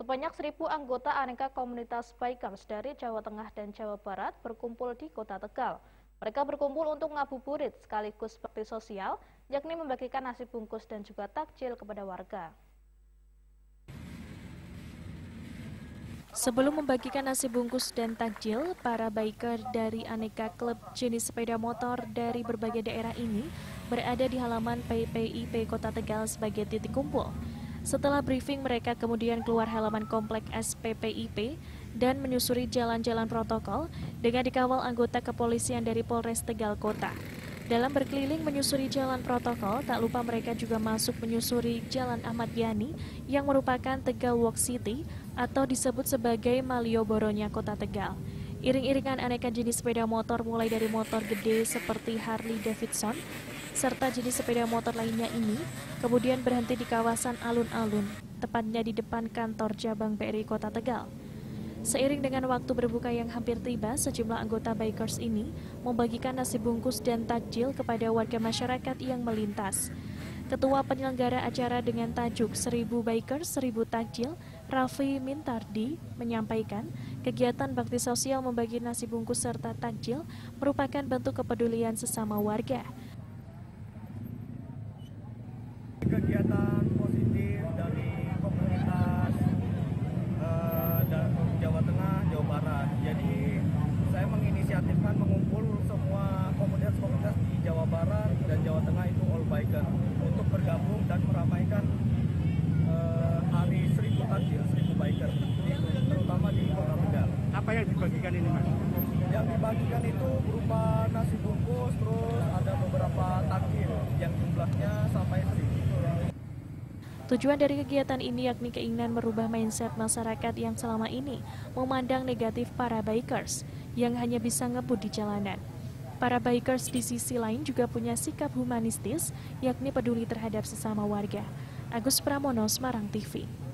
Sebanyak 1.000 anggota aneka komunitas bikers dari Jawa Tengah dan Jawa Barat berkumpul di Kota Tegal. Mereka berkumpul untuk ngabuburit sekaligus bakti sosial, yakni membagikan nasi bungkus dan juga takjil kepada warga. Sebelum membagikan nasi bungkus dan takjil, para biker dari aneka klub jenis sepeda motor dari berbagai daerah ini berada di halaman PPIP Kota Tegal sebagai titik kumpul. Setelah briefing, mereka kemudian keluar halaman komplek SPPIP dan menyusuri jalan-jalan protokol dengan dikawal anggota kepolisian dari Polres Tegal Kota. Dalam berkeliling menyusuri jalan protokol, tak lupa mereka juga masuk menyusuri Jalan Ahmad Yani yang merupakan Tegal Walk City atau disebut sebagai Malioboro-nya Kota Tegal. Iring-iringan aneka jenis sepeda motor mulai dari motor gede seperti Harley Davidson serta jenis sepeda motor lainnya ini kemudian berhenti di kawasan alun-alun, tepatnya di depan kantor cabang BRI Kota Tegal. Seiring dengan waktu berbuka yang hampir tiba, sejumlah anggota bikers ini membagikan nasi bungkus dan takjil kepada warga masyarakat yang melintas. Ketua penyelenggara acara dengan tajuk 1000 Bikers 1000 Takjil, Raffi Mintardi, menyampaikan kegiatan bakti sosial membagi nasi bungkus serta takjil merupakan bentuk kepedulian sesama warga. Kegiatan positif dari komunitas dan Jawa Tengah, Jawa Barat. Jadi saya menginisiatifkan mengumpul semua komunitas-komunitas di Jawa Barat dan Jawa Tengah itu all biker untuk bergabung dan meramaikan hari 1000 takjil, 1000 biker, terutama di Kota Tegal. Apa yang dibagikan ini, Mas? Yang dibagikan itu berupa nasi bungkus, terus ada beberapa takjil yang jumlahnya sampai 1000. Tujuan dari kegiatan ini yakni keinginan merubah mindset masyarakat yang selama ini memandang negatif para bikers yang hanya bisa ngebut di jalanan. Para bikers di sisi lain juga punya sikap humanistis, yakni peduli terhadap sesama warga. Agus Pramono, Semarang TV.